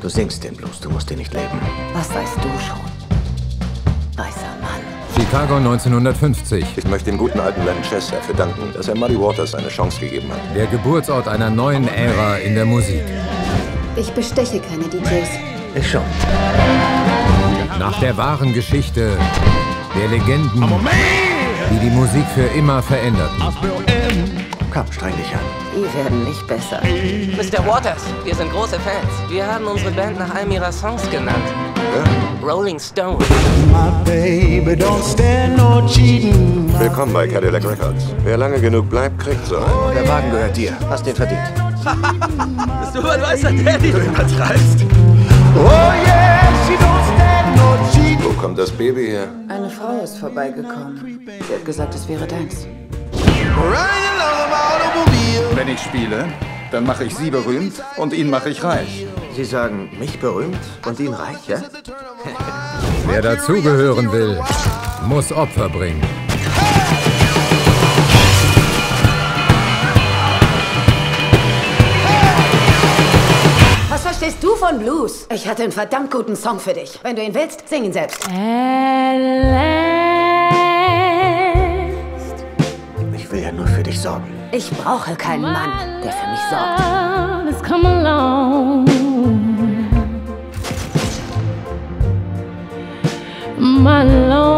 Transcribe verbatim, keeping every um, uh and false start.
Du singst den Blues, du musst ihn nicht leben. Was weißt du schon, weißer Mann? Chicago neunzehnhundertfünfzig. Ich möchte dem guten alten Len Chess dafür danken, dass er Muddy Waters eine Chance gegeben hat. Der Geburtsort einer neuen Ära in der Musik. Ich besteche keine D Js. Ich schon. Nach der wahren Geschichte der Legenden, die die Musik für immer veränderten. Komm, streng dich an. Die werden nicht besser. Mister Waters, wir sind große Fans. Wir haben unsere Band nach einem ihrer Songs genannt. Ja? Rolling Stone. Willkommen bei Cadillac Records. Wer lange genug bleibt, kriegt so einen. Der Wagen gehört dir. Hast den verdient. Bist du ein weißer Daddy? Du übertreibst. Wo kommt das Baby her? Eine Frau ist vorbeigekommen. Sie hat gesagt, es wäre deins. Wenn ich spiele, dann mache ich sie berühmt und ihn mache ich reich. Sie sagen, mich berühmt und ihn reich, ja? Wer dazugehören will, muss Opfer bringen. Was verstehst du von Blues? Ich hatte einen verdammt guten Song für dich. Wenn du ihn willst, sing ihn selbst. Ich will ja nur für dich sorgen. Ich brauche keinen Mann, der für mich sorgt. Come along. My love.